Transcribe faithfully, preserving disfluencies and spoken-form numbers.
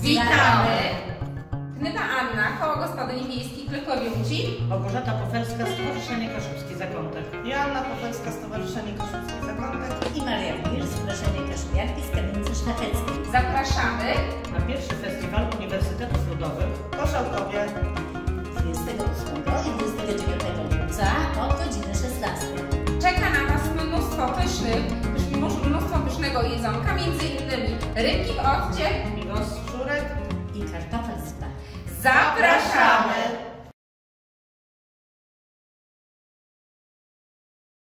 Witamy! Knyta Anna, Koło Gospodyń Wiejskich Klekowiuci. Małgorzata Pofelska, Stowarzyszenie Kaszubski Zakątek. Joanna Pofelska, Stowarzyszenie Kaszubski Zakątek. I Maria Mir, Stowarzyszenie Kaszubianki z Kamienicy Szlacheckiej. Zapraszamy Na pierwszy festiwal Uniwersytetów Ludowych W Koszałkowie dwudziestego ósmego i dwudziestego dziewiątego lipca od godziny szesnastej. czeka na Was mnóstwo pysznych, mnóstwo pysznego jedzonka, między innymi rybki w occie, Migos Szczurek I kartofel z pach. Zapraszamy!